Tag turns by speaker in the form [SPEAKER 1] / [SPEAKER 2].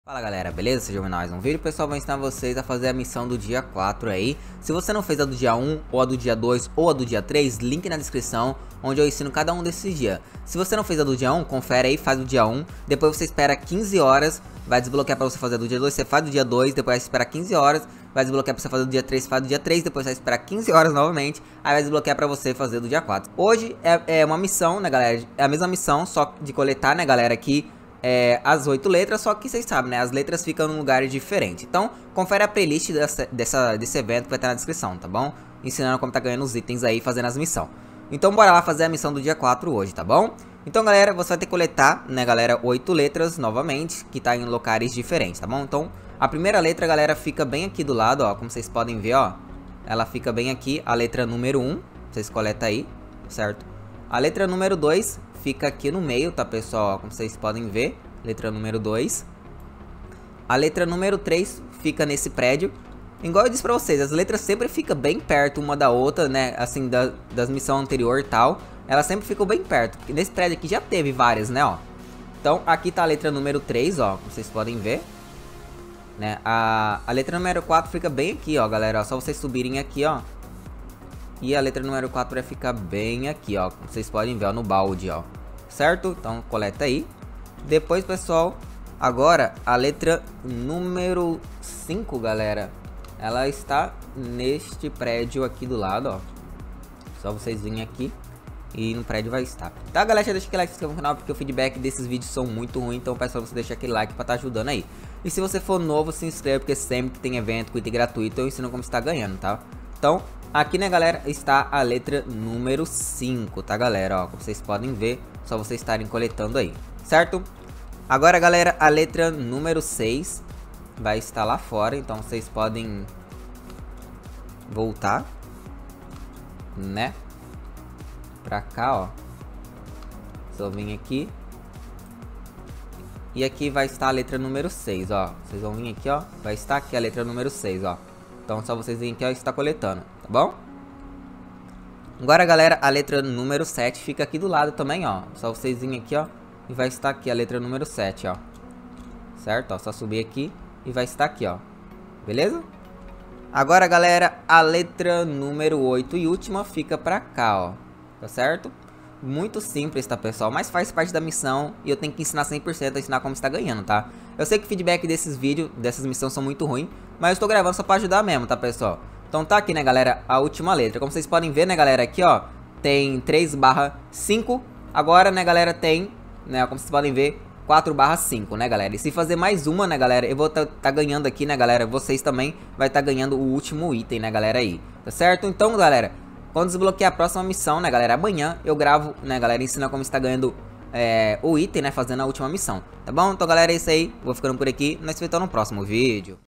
[SPEAKER 1] Fala galera, beleza? Sejam bem-vindos a mais um vídeo. Pessoal, vou ensinar vocês a fazer a missão do dia 4 aí. Se você não fez a do dia 1, ou a do dia 2, ou a do dia 3, link na descrição, onde eu ensino cada um desses dias. Se você não fez a do dia 1, confere aí, faz o dia 1, depois você espera 15 horas, vai desbloquear pra você fazer a do dia 2, você faz do dia 2, depois vai esperar 15 horas, vai desbloquear pra você fazer do dia 3, faz do dia 3, depois vai esperar 15 horas novamente, aí vai desbloquear pra você fazer do dia 4. Hoje é uma missão, né galera, é a mesma missão, só de coletar, né galera, aqui as 8 letras, só que vocês sabem, né? As letras ficam em lugares diferentes. Então, confere a playlist desse evento que vai estar na descrição, tá bom? Ensinando como tá ganhando os itens aí, fazendo as missões. Então, bora lá fazer a missão do dia 4 hoje, tá bom? Então, galera, você vai ter que coletar, né, galera, 8 letras novamente, que tá em locais diferentes, tá bom? Então, a primeira letra, galera, fica bem aqui do lado, ó, como vocês podem ver, ó. Ela fica bem aqui, a letra número 1, vocês coletam aí, certo? A letra número 2 fica aqui no meio, tá, pessoal? Como vocês podem ver, letra número 2. A letra número 3 fica nesse prédio. Igual eu disse pra vocês, as letras sempre ficam bem perto uma da outra, né? Assim, das missões anteriores e tal. Elas sempre ficam bem perto. Porque nesse prédio aqui já teve várias, né, ó. Então, aqui tá a letra número 3, ó. Como vocês podem ver. Né? A letra número 4 fica bem aqui, ó, galera. Ó, só vocês subirem aqui, ó. E a letra número 4 vai ficar bem aqui, ó. Como vocês podem ver, ó, no balde, ó. Certo? Então, coleta aí. Depois, pessoal, agora a letra número 5, galera. Ela está neste prédio aqui do lado, ó. Só vocês virem aqui e no prédio vai estar. Tá, galera? Já deixa aquele like, se inscreva no canal, porque o feedback desses vídeos são muito ruins. Então, peço pra você deixar aquele like pra estar ajudando aí. E se você for novo, se inscreve, porque sempre que tem evento com item gratuito, eu ensino como está ganhando, tá? Então, aqui, né, galera, está a letra número 5, tá, galera? Ó, como vocês podem ver, só vocês estarem coletando aí, certo? Agora, galera, a letra número 6 vai estar lá fora, então vocês podem voltar, né? Pra cá, ó. Só vim aqui. E aqui vai estar a letra número 6, ó. Vocês vão vir aqui, ó. Vai estar aqui a letra número 6, ó. Então, só vocês virem aqui, ó, e está coletando, tá bom? Agora, galera, a letra número 7 fica aqui do lado também, ó. Só vocês virem aqui, ó. E vai estar aqui a letra número 7, ó. Certo? Ó, só subir aqui e vai estar aqui, ó. Beleza? Agora, galera, a letra número 8 e última fica pra cá, ó. Tá certo? Muito simples, tá, pessoal? Mas faz parte da missão e eu tenho que ensinar 100% a ensinar como está ganhando, tá? Eu sei que o feedback desses vídeos, dessas missões são muito ruins, mas eu estou gravando só pra ajudar mesmo, tá, pessoal? Então tá aqui, né, galera, a última letra. Como vocês podem ver, né, galera, aqui, ó, tem 3/5. Agora, né, galera, tem, né, como vocês podem ver, 4/5, né, galera? E se fazer mais uma, né, galera, eu vou tá ganhando aqui, né, galera, vocês também vai estar ganhando o último item, né, galera, aí. Tá certo? Então, galera, quando desbloquear a próxima missão, né, galera, amanhã eu gravo, né, galera, ensinar como está ganhando o item, né, fazendo a última missão, tá bom? Então, galera, é isso aí, vou ficando por aqui, nós se vemos no próximo vídeo.